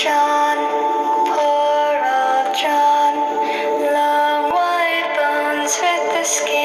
John, poor old John, long white bones with the skin.